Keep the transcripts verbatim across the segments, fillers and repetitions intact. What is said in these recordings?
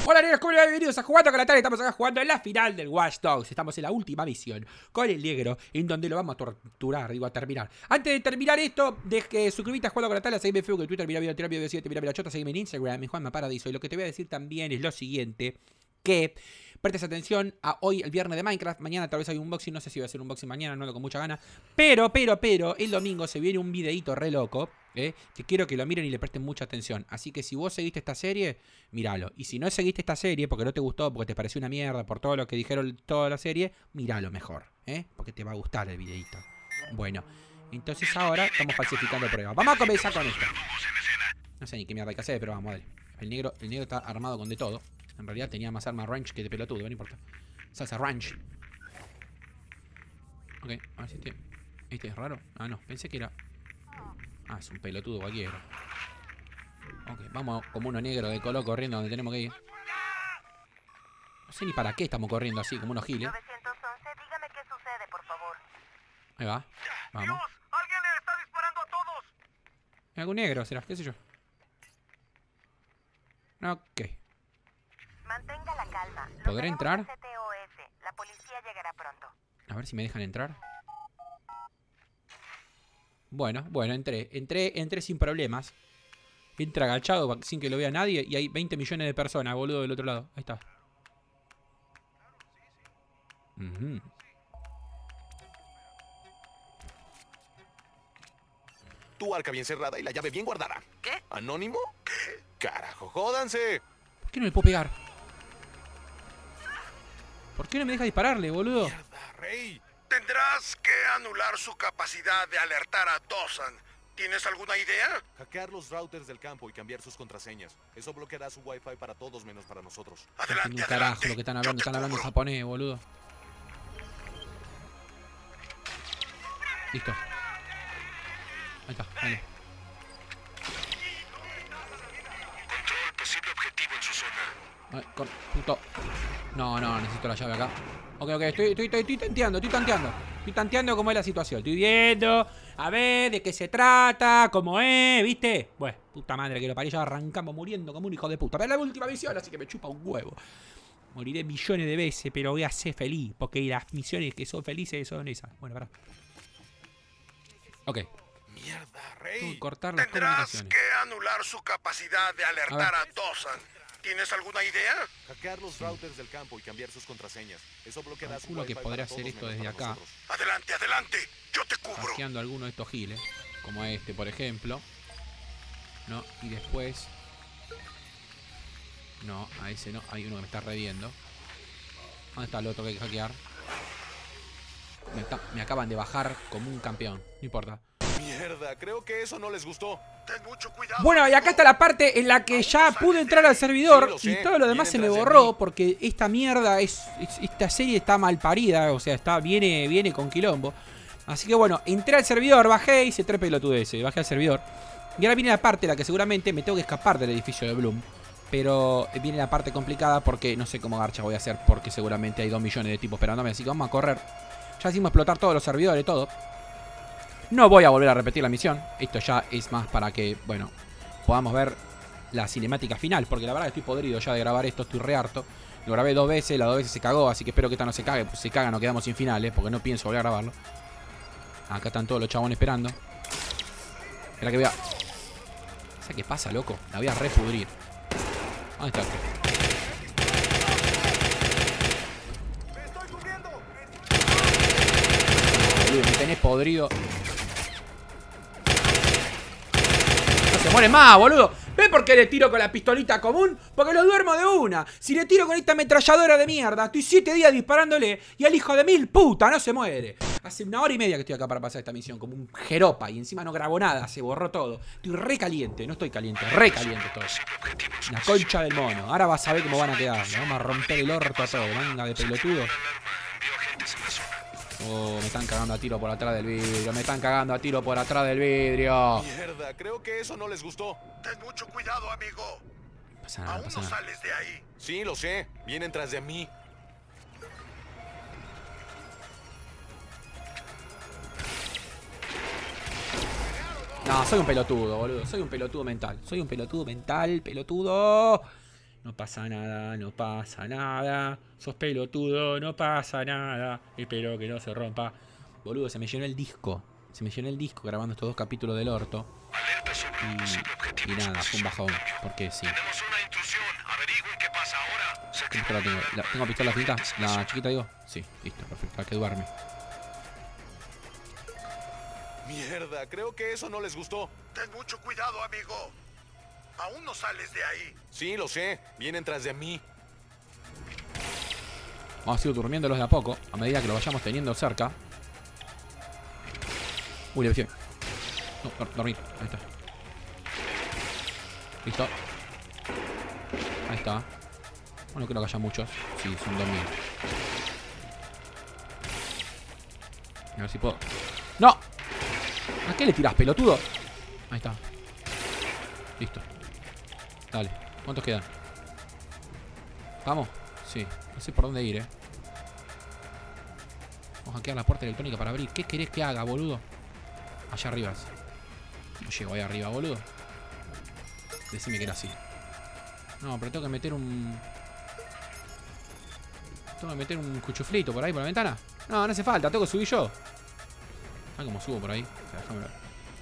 Hola negros, ¿cómo les va? Bienvenidos a Jugando con la Tarde. Estamos acá jugando en la final del Watch Dogs. Estamos en la última misión con el negro, en donde lo vamos a torturar, digo, a terminar. Antes de terminar esto, de que suscribite a Jugando con la Tarde, seguime en Facebook, en Twitter, mira video, tira video siete, mira mira chota, seguime en Instagram, en Juanma Paradiso. Y lo que te voy a decir también es lo siguiente, que prestes atención a hoy, el viernes de Minecraft. Mañana tal vez hay un unboxing, no sé si va a ser un unboxing mañana, no lo con mucha gana. Pero, pero, pero, el domingo se viene un videito re loco, ¿eh? Que quiero que lo miren y le presten mucha atención. Así que si vos seguiste esta serie, míralo. Y si no seguiste esta serie porque no te gustó, porque te pareció una mierda, por todo lo que dijeron toda la serie, míralo mejor, ¿eh? Porque te va a gustar el videito. Bueno, entonces ahora estamos falsificando pruebas. Vamos a comenzar con esto. No sé ni qué mierda hay que hacer, pero vamos, dale. El negro, el negro está armado con de todo. En realidad tenía más armas range que de pelotudo, no importa. Salsa range. Ok, a ver si este... ¿Este es raro? Ah, no, pensé que era... Ah, es un pelotudo cualquiera. Ok, vamos como uno negro de color corriendo donde tenemos que ir. No sé ni para qué estamos corriendo así, como unos giles. novecientos once, dígame qué sucede, por favor. Ahí va, vamos. Dios, alguien le está disparando a todos. ¿Algún negro será? ¿Qué sé yo? Ok. Mantenga la calma. Lo ¿Podré tenemos entrar? en C T O S. La policía llegará pronto. A ver si me dejan entrar. Bueno, bueno, entré. Entré, entré sin problemas. Entra agachado sin que lo vea nadie. Y hay veinte millones de personas, boludo, del otro lado. Ahí está. Uh-huh. Tu arca bien cerrada y la llave bien guardada. ¿Qué? ¿Anónimo? ¿Qué? Carajo, jódanse. ¿Por qué no le puedo pegar? ¿Por qué no me deja dispararle, boludo? Mierda, Rey. Tendrás que anular su capacidad de alertar a Dawson. ¿Tienes alguna idea? Hackear los routers del campo y cambiar sus contraseñas. Eso bloqueará su wifi para todos menos para nosotros. No entiendo Adelante, un carajo adelante. lo que están Yo hablando. te Están hablando en cubro. japonés, boludo. Listo. Ahí está, dale. Control posible objetivo en su zona. Ay, con... Puto. No, no, necesito la llave acá. Ok, ok, estoy, estoy, estoy, estoy tanteando, estoy tanteando. Estoy tanteando cómo es la situación. Estoy viendo, a ver, de qué se trata, cómo es, ¿viste? Bueno, puta madre que lo parí, ya arrancamos muriendo como un hijo de puta. Pero es la última misión, así que me chupa un huevo. Moriré millones de veces, pero voy a ser feliz. Porque las misiones que son felices son esas. Bueno, pará. Ok. Mierda, Tengo Rey. que cortar las Tendrás comunicaciones. que anular su capacidad de alertar A a, Dawson. ¿Tienes alguna idea? Hackear los routers del campo y cambiar sus contraseñas. Eso bloqueará su Calculo wifi que podré para hacer todos esto menos desde para acá. nosotros. Adelante, adelante. Yo te cubro. Hackeando alguno de estos giles. Como este, por ejemplo. No, y después... No, a ese no. Hay uno que me está reviendo. ¿Dónde está el otro que hay que hackear? Me, está- me acaban de bajar como un campeón. No importa. Mierda, creo que eso no les gustó. Ten mucho cuidado. Bueno, y acá está la parte en la que ya pude entrar al servidor. Sí, lo sé. Y todo lo demás se me Vienen tras de borró. mí. Porque esta mierda es, es- Esta serie está mal parida. O sea, está viene, viene con quilombo. Así que bueno, entré al servidor, bajé y hice tres pelotudeces. Bajé al servidor. Y ahora viene la parte en la que seguramente me tengo que escapar del edificio de Bloom. Pero viene la parte complicada porque no sé cómo garcha voy a hacer. Porque seguramente hay dos millones de tipos esperándome. Así que vamos a correr. Ya hicimos explotar todos los servidores, todo. No voy a volver a repetir la misión. Esto ya es más para que, bueno, podamos ver la cinemática final. Porque la verdad que estoy podrido ya de grabar esto. Estoy re harto. Lo grabé dos veces, las dos veces se cagó. Así que espero que esta no se cague. Pues si se caga nos quedamos sin finales. Porque no pienso volver a grabarlo. Acá están todos los chabones esperando. Espera que voy a... ¿Sabes qué pasa, loco? La voy a repudrir. ¿Dónde está? Boludo, me tenés podrido. No se muere más, boludo. ¿Ves por qué le tiro con la pistolita común? Porque lo duermo de una. Si le tiro con esta ametralladora de mierda, estoy siete días disparándole y el hijo de mil puta no se muere. Hace una hora y media que estoy acá para pasar esta misión, como un jeropa, y encima no grabo nada, se borró todo. Estoy re caliente, no estoy caliente, re caliente estoy. La concha del mono. Ahora vas a ver cómo van a quedar. Le vamos a romper el orto a todo, manga de pelotudo. Oh, me están cagando a tiro por atrás del vidrio. Me están cagando a tiro por atrás del vidrio. Mierda, creo que eso no les gustó. Ten mucho cuidado, amigo. No pasa nada, no Aún pasa no nada. sales de ahí. Sí, lo sé. Vienen tras de mí. No, soy un pelotudo, boludo. Soy un pelotudo mental. Soy un pelotudo mental, pelotudo. No pasa nada, no pasa nada. Sos pelotudo, no pasa nada. Espero que no se rompa. Boludo, se me llenó el disco. Se me llenó el disco grabando estos dos capítulos del orto. Alerta sobre un posible Y, objetivo y en su nada, fue un posición. bajón. Porque sí. Tenemos una intrusión. Averigüen qué pasa ahora. Se ¿Qué activó pistola tengo? una ¿La, ¿Tengo pistola finita? ¿La chiquita digo? Sí, listo, perfecto. Para que duerme. Mierda, creo que eso no les gustó. Ten mucho cuidado, amigo. Aún no sales de ahí. Sí, lo sé. Vienen tras de mí. Vamos a ir durmiéndolos de a poco. A medida que lo vayamos teniendo cerca. Uy, le dejé. No, dor dormir. Ahí está. Listo. Ahí está. Bueno, creo que haya muchos. Sí, son dos mil. A ver si puedo. ¡No! ¿A qué le tirás, pelotudo? Ahí está. Listo. Dale. ¿Cuántos quedan? ¿Vamos? Sí. No sé por dónde ir, eh. Vamos a hackear la puerta electrónica para abrir. ¿Qué querés que haga, boludo? Allá arriba. No llego ahí arriba, boludo. Decime que era así. No, pero tengo que meter un... Tengo que meter un cuchuflito por ahí, por la ventana. No, no hace falta, tengo que subir yo. ¿Sabes cómo subo por ahí? O sea, déjame ver.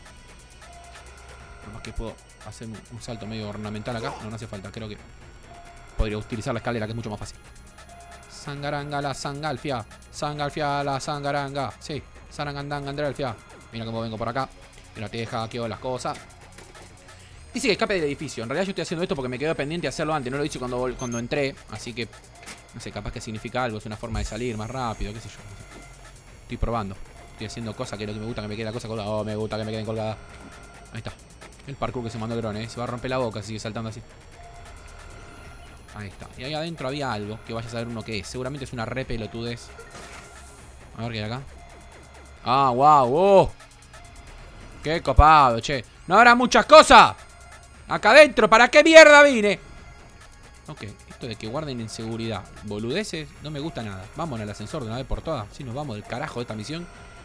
Nomás que puedo hacer un, un salto medio ornamental acá. No, no hace falta, creo que podría utilizar la escalera, que es mucho más fácil. Sangaranga la sangalfia. Sangalfia la sangaranga. Sí, sarangandanga andralfia. Mira cómo vengo por acá. Mira, te deja aquí las cosas. Dice que escape del edificio. En realidad yo estoy haciendo esto porque me quedó pendiente de hacerlo antes. No lo hice cuando, cuando entré. Así que, no sé, capaz que significa algo. Es una forma de salir más rápido, qué sé yo. Estoy probando. Estoy haciendo cosas que es lo que me gusta, que me quede la cosa colgada. Oh, me gusta que me queden colgadas. Ahí está. El parkour que se mandó el dron, ¿eh? Se va a romper la boca si sigue saltando así. Ahí está. Y ahí adentro había algo que vaya a saber uno qué es. Seguramente es una re pelotudez. A ver qué hay acá. Ah, wow, oh. Qué copado, che. No habrá muchas cosas. Acá adentro, ¿para qué mierda vine? Ok, esto de que guarden en seguridad boludeces no me gusta nada. Vamos al ascensor de una vez por todas. Si nos vamos del carajo de esta misión.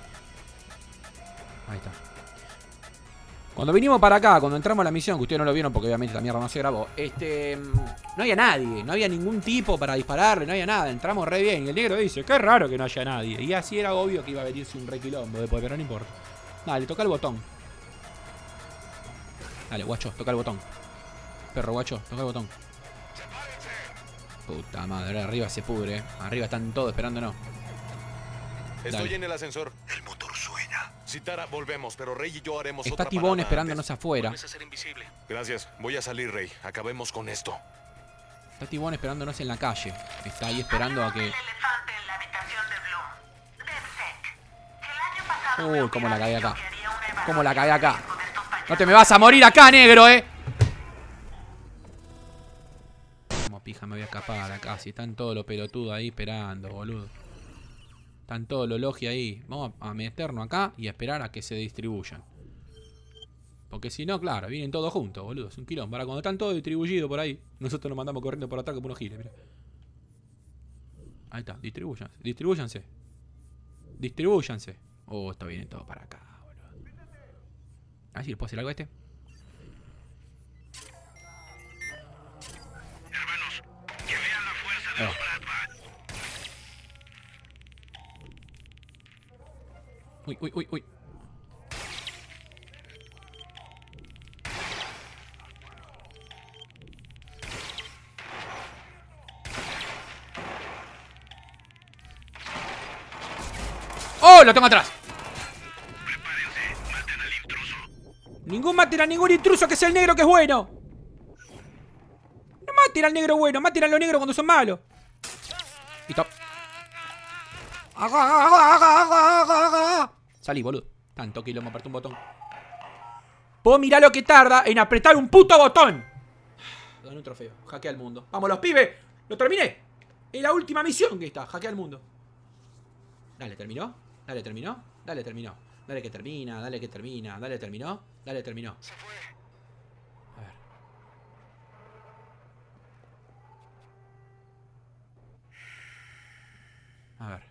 Ahí está. Cuando vinimos para acá, cuando entramos a la misión, que ustedes no lo vieron porque obviamente esta mierda no se grabó, este, no había nadie, no había ningún tipo para dispararle, no había nada, entramos re bien. Y el negro dice, qué raro que no haya nadie. Y así era obvio que iba a venirse un re quilombo después, pero no importa. Dale, toca el botón. Dale, guacho, toca el botón. Perro, guacho, toca el botón. Puta madre, arriba se pudre, eh. Arriba están todos esperándonos. Estoy Dale. en el ascensor. El motor suena. Citara, volvemos, pero Rey y yo haremos Está otra Tibón parada esperándonos antes. afuera. Vuelves a ser invisible. Gracias. Voy a salir, Rey. Acabemos con esto. Está Tibón esperándonos en la calle. Está ahí esperando a que... El elefante en la habitación de Bloom. DedSec. El año pasado Uy, me cómo la cagué acá. que haría una Cómo la cagué acá. evaluación de estos payasos. No te me vas a morir acá, negro, eh. Como pija me voy a escapar acá. Si están todos los pelotudos ahí esperando, boludo. Están todos los logi ahí. Vamos a meternos acá y a esperar a que se distribuyan. Porque si no, claro, vienen todos juntos, boludo. Es un quilombo. Ahora cuando están todos distribuidos por ahí, nosotros nos mandamos corriendo por atrás como unos giles, mira. Ahí está, distribúyanse. Distribúyanse. Distribúyanse. Oh, esto viene todo para acá, boludo. A ver si le puedo hacer algo a este. Hermanos, que vean la fuerza de Oh. los Bradman. Uy, uy, uy, uy. ¡Oh! ¡Lo tengo atrás! Prepárense, maten al intruso. Ningún maten a ningún intruso que sea el negro que es bueno. No maten al negro bueno, maten a los negros cuando son malos. Listo. Salí, boludo. Tanto que lo me apreté un botón. Puedo mirar lo que tarda en apretar un puto botón. Gané un trofeo. Hackea al mundo. Vamos, los pibes. Lo terminé. Es la última misión que está. Hackea al mundo. Dale, terminó. Dale, terminó. Dale, terminó. Dale que termina. Dale que termina. Dale, terminó. Dale, terminó. Se fue. A ver. A ver.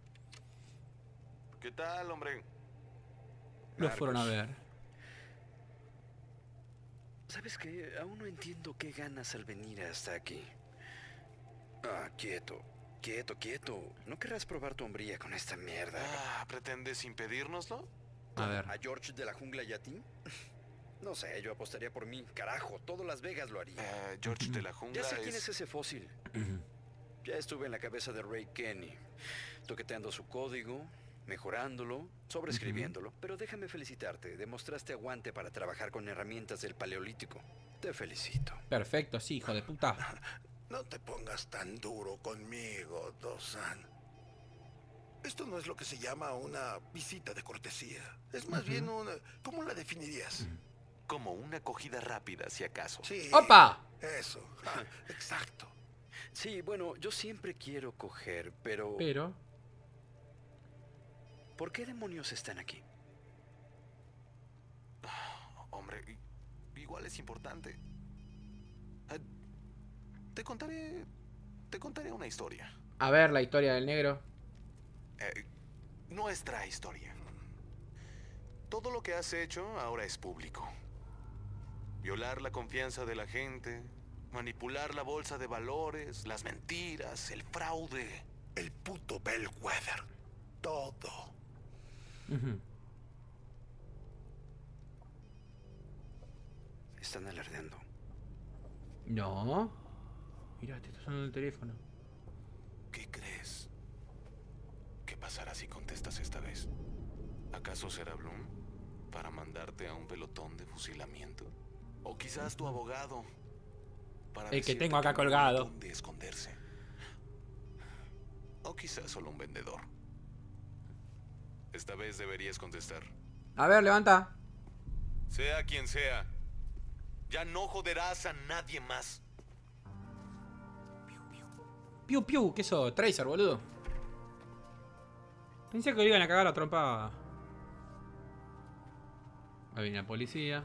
¿Qué tal, hombre? Lo fueron a ver. ¿Sabes qué? Aún no entiendo qué ganas al venir hasta aquí. Ah, quieto. Quieto, quieto. ¿No querrás probar tu hombría con esta mierda? Ah, ¿pretendes impedírnoslo? A ver. ¿A George de la jungla y a ti? No sé, yo apostaría por mí. Carajo, todo Las Vegas lo haría. Eh, George de la jungla Ya sé quién es... es ese fósil. Ya estuve en la cabeza de Ray Kenny, toqueteando su código, mejorándolo, sobreescribiéndolo. Pero déjame felicitarte, demostraste aguante para trabajar con herramientas del Paleolítico. Te felicito. Perfecto, sí, hijo de puta. No te pongas tan duro conmigo, Dosan. Esto no es lo que se llama una visita de cortesía. Es más bien una... ¿Cómo la definirías? Como una acogida rápida, si acaso. Sí. ¡Opa! Eso. Ah, exacto. Sí, bueno, yo siempre quiero coger, pero... Pero... ¿Por qué demonios están aquí? Hombre, i- igual es importante. Eh, te contaré... Te contaré una historia. A ver la historia del negro. Eh, nuestra historia. Todo lo que has hecho ahora es público. Violar la confianza de la gente, manipular la bolsa de valores, las mentiras, el fraude. El puto Bellwether. Todo. Ujú. Están alardeando. No. Mirá, te está sonando el teléfono. ¿Qué crees? ¿Qué pasará si contestas esta vez? ¿Acaso será Bloom para mandarte a un pelotón de fusilamiento? O quizás tu abogado para El que decirte tengo acá no hay colgado. dónde esconderse. O quizás solo un vendedor. Esta vez deberías contestar. A ver, levanta. Sea quien sea, ya no joderás a nadie más. Piu, piu, ¿qué eso? Tracer, boludo. Pensé que le iban a cagar la trompa. Ahí viene la policía.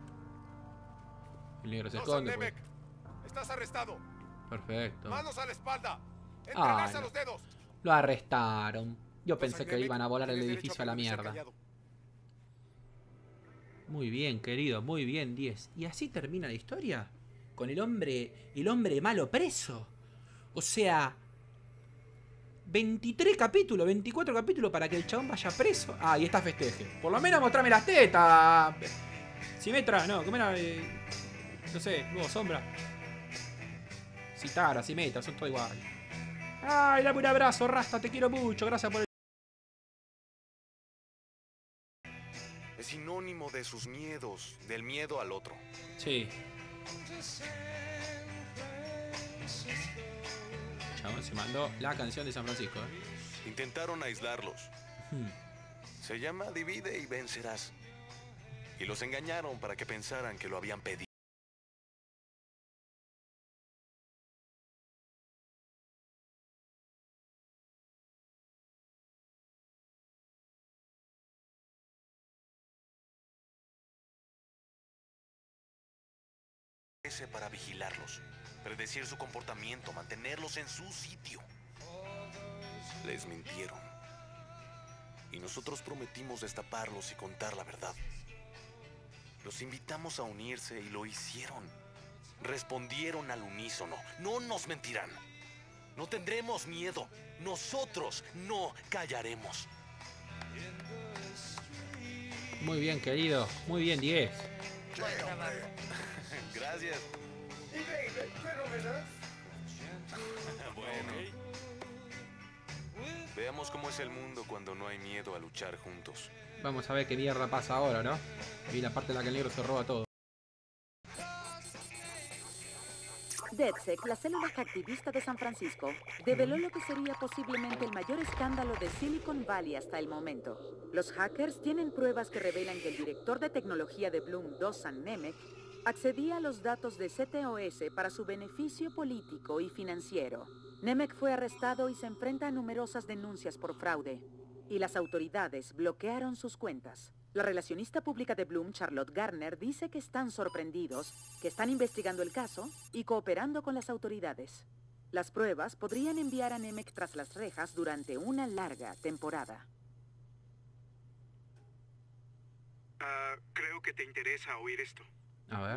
El negro se Dosan esconde. pues. Nemec, estás arrestado. Perfecto. Manos a la espalda. Ah, Entrelaza no. los dedos. Lo arrestaron. Yo pensé Dosan que Nemec, iban a volar el tienes edificio derecho a la permanecer mierda. callado. Muy bien, querido, muy bien, diez. ¿Y así termina la historia? Con el hombre, el hombre malo preso. O sea, veintitrés capítulos, veinticuatro capítulos para que el chabón vaya preso. Ah, y esta festeje. Por lo menos mostrame las tetas. Simetra, no, ¿cómo era? Eh, no sé, nuevo sombra. Citara, Simetra, son todos iguales. Ay, dame un abrazo, Rasta, te quiero mucho. Gracias por el... Es sinónimo de sus miedos, del miedo al otro. Sí. Chabón se mandó la canción de San Francisco, ¿eh? Intentaron aislarlos. Hmm. Se llama Divide y vencerás. Y los engañaron para que pensaran que lo habían pedido. Para vigilarlos, predecir su comportamiento, mantenerlos en su sitio. Les mintieron. Y nosotros prometimos destaparlos y contar la verdad. Los invitamos a unirse y lo hicieron. Respondieron al unísono. No nos mentirán. No tendremos miedo. Nosotros no callaremos. Muy bien, querido. Muy bien, diez. Gracias. Bueno. Veamos cómo es el mundo cuando no hay miedo a luchar juntos. Vamos a ver qué mierda pasa ahora, ¿no? Vi la parte en la que el negro se roba todo. DedSec, la célula hacktivista de San Francisco, develó lo que sería posiblemente el mayor escándalo de Silicon Valley hasta el momento. Los hackers tienen pruebas que revelan que el director de tecnología de Bloom, Dosan Nemec, accedía a los datos de C T O S para su beneficio político y financiero. Nemec fue arrestado y se enfrenta a numerosas denuncias por fraude, y las autoridades bloquearon sus cuentas. La relacionista pública de Bloom, Charlotte Garner, dice que están sorprendidos, que están investigando el caso y cooperando con las autoridades. Las pruebas podrían enviar a Nemec tras las rejas durante una larga temporada. Uh, creo que te interesa oír esto. A ver.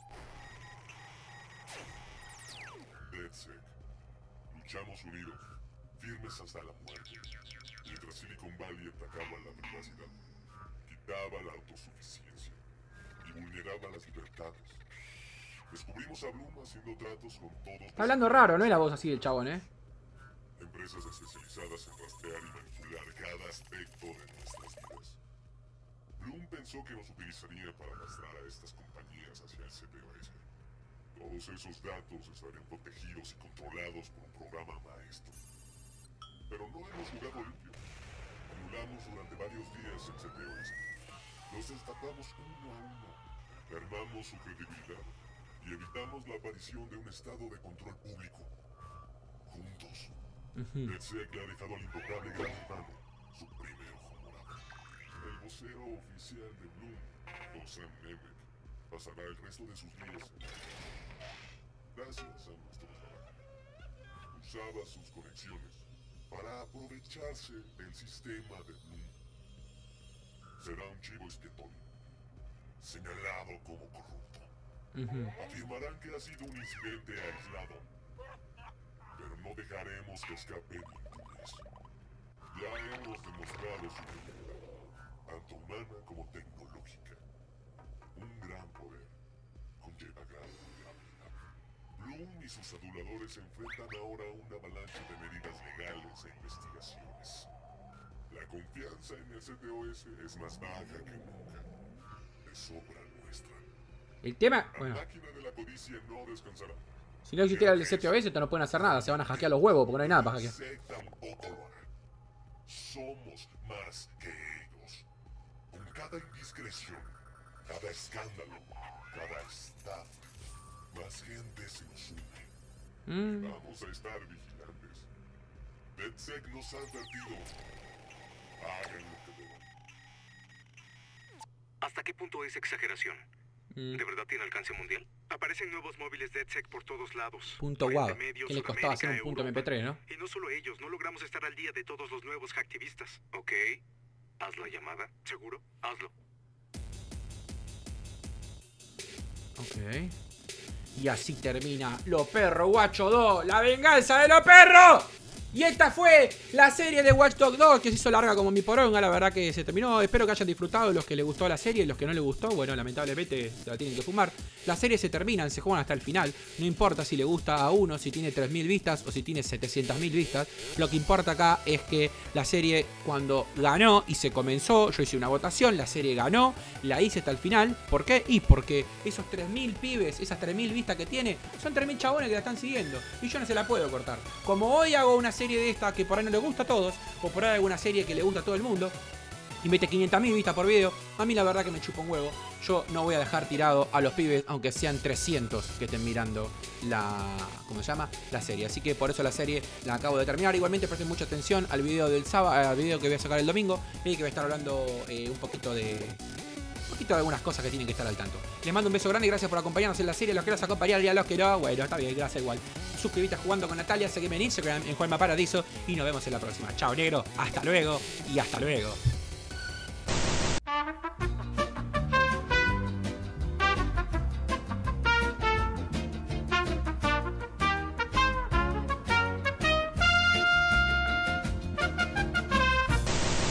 DedSec. Luchamos unidos, firmes hasta la muerte. Mientras Silicon Valley atacaba la privacidad, quitaba la autosuficiencia y vulneraba las libertades. Descubrimos a Bloom haciendo tratos con todos. Está hablando raro, no es la voz así del chabón, ¿eh? Empresas especializadas en rastrear y manipular cada aspecto de nuestras vidas. Bloom pensó que nos utilizaría para arrastrar a estas compañías hacia el C T O S. Todos esos datos estarían protegidos y controlados por un programa maestro. Pero no hemos jugado limpio. Anulamos durante varios días el C T O S. Los destapamos uno a uno. Mermamos su credibilidad y evitamos la aparición de un estado de control público. Juntos. DedSec le ha dejado al intocable Gran Hermano su primer ojo morado. El vocero oficial de Bloom, Ozan Nemec, pasará el resto de sus días en gracias a nuestro trabajo. Usaba sus conexiones para aprovecharse del sistema de Bloom. Será un chivo expiatorio, señalado como corrupto. Afirmarán que ha sido un incidente aislado, pero no dejaremos que escape ni impunes. Ya hemos demostrado su debilidad, tanto humana como tecnológica. Un gran poder conlleva gran vulnerabilidad. Bloom y sus aduladores se enfrentan ahora a una avalancha de medidas legales e investigaciones. La confianza en el C T O S es más baja que nunca. De sobra nuestra. El tema, La bueno, máquina de la codicia no descansará. si no existiera el C T O S, no pueden hacer nada. Se van a hackear los huevos porque no hay nada para hackear. DedSec tampoco lo hará. Somos más que ellos. Con cada indiscreción, cada escándalo, cada estafa, más gente se nos une. Mm. Vamos a estar vigilantes. DedSec nos ha advertido. Hagan lo que deban. ¿Hasta qué punto es exageración? Mm. ¿De verdad tiene alcance mundial? Aparecen nuevos móviles DedSec por todos lados. Punto Oriente guau. Medio, ¿Qué le costaba hacer un Sudamérica, punto M Europa. P tres, no? Y no solo ellos, no logramos estar al día de todos los nuevos hacktivistas. Ok, haz la llamada, ¿seguro? Hazlo. Ok. Y así termina Los Perros Guacho dos, la venganza de los perros. Y esta fue la serie de Watch Dogs dos, que se hizo larga como mi poronga, la verdad que se terminó. Espero que hayan disfrutado los que les gustó la serie, los que no les gustó, bueno, lamentablemente se la tienen que fumar. Las series se terminan, se juegan hasta el final. No importa si le gusta a uno, si tiene tres mil vistas o si tiene setecientas mil vistas. Lo que importa acá es que la serie, cuando ganó y se comenzó, yo hice una votación, la serie ganó, la hice hasta el final. ¿Por qué? Y porque esos tres mil pibes, esas tres mil vistas que tiene, son tres mil chabones que la están siguiendo. Y yo no se la puedo cortar. Como hoy hago una serie de esta que por ahí no le gusta a todos, o por ahí alguna serie que le gusta a todo el mundo, y mete quinientas mil vistas por video, a mí la verdad que me chupa un huevo. Yo no voy a dejar tirado a los pibes, aunque sean trescientos que estén mirando la, ¿cómo se llama? La serie. Así que por eso la serie la acabo de terminar. Igualmente presten mucha atención al video del sábado, al video que voy a sacar el domingo, y que voy a estar hablando eh, un poquito de... Un poquito de algunas cosas que tienen que estar al tanto. Les mando un beso grande y gracias por acompañarnos en la serie. Los que los acompañar y a los que no, bueno, está bien, gracias igual. Suscribite a Jugando con Natalia, seguime en Instagram, en Juanma Paradiso, y nos vemos en la próxima. Chao, negro, hasta luego y hasta luego.